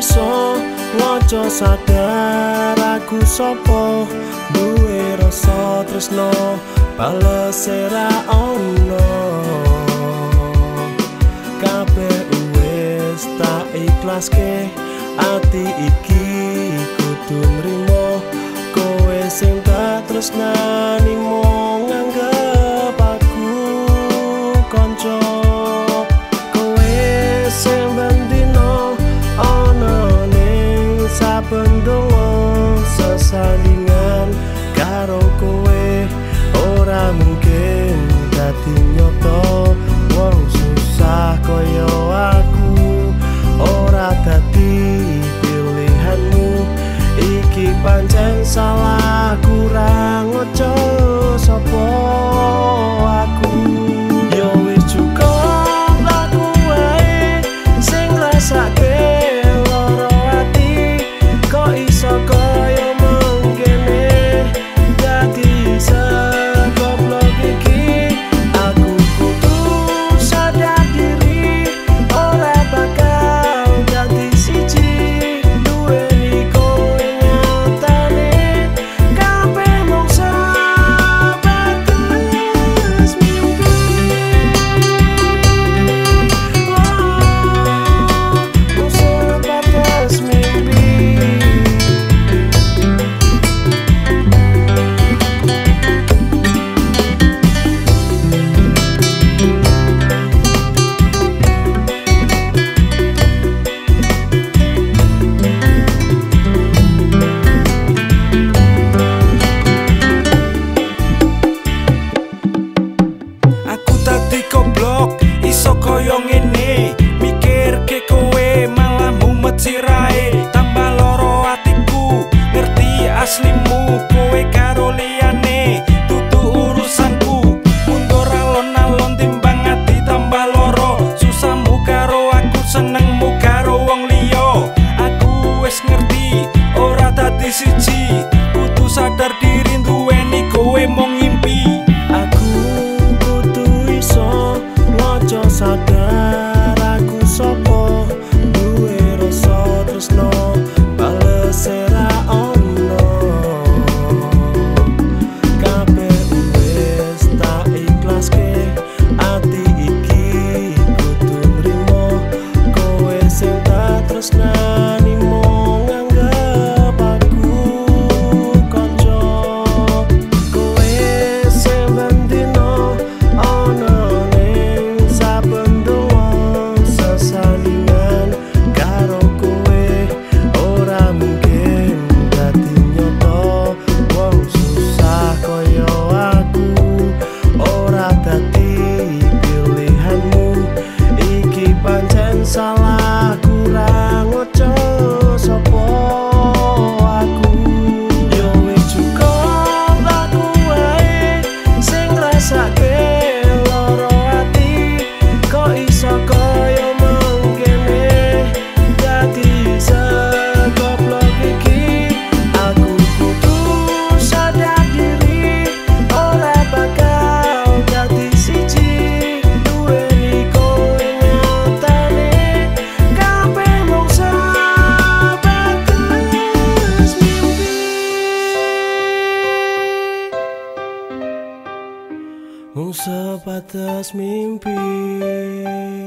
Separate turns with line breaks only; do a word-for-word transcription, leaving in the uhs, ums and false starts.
iso ngojo sadar aku sopo duwe rasa tresno bales ra ono kabeh wis tak ikhlaske ati iki kudu nrimo kowe sing tak tresnani mung nganggep aku kanca kowe sing bendino ana ning saben donga sesandingan karo kowe ora mungkin dadi nyoto wong susah kaya aku ora dadi pilihanmu iki pancen salah kurang ojo sapa aku yo wis cukup laku wae sing rasake loro ati kok iso kaya mengkene dadi segoblok iki aku kudu sadar diri ora bakal dadi siji duweni kowe nyatane kabeh mung sebatas mimpi mung sebatas mimpi.
Aku tadi goblok iso koyo ngene mikirke kowe malah mumet sirahe tambah loro atiku ngerti aslimu kowe karo liyane dudu urusanku mundur alon-alon timbang ati tambah loro susahmu karo aku senengmu karo wong liya aku wis ngerti ora dadi siji kudu sadar diri duweni kowe mung ngimpi
Aku kudu iso ngojo sadar aku sopo duwe rasa tresno bales ra ono kabeh wis tak ikhlaske ati iki kudu nrimo kowe sing tak tresnani mung nganggep aku kanca kowe sing bendino ana ning saben donga sesandingan karo kowe ora mungkin dadi nyoto wong susah kaya aku ora dadi pilihanmu iki pancen salah kurang ojo sapa aku yo wis cukup laku wae sing rasake loro ati kok iso kaya mengkene dadi segoblok iki aku kudu sadar diri ora bakal dadi siji duweni kowe nyatane kabeh mung sebatas mimpi mung sebatas mimpi.